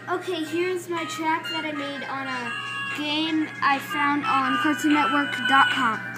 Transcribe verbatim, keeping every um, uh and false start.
Okay, here's my trap that I made on a game I found on cartoon network dot com.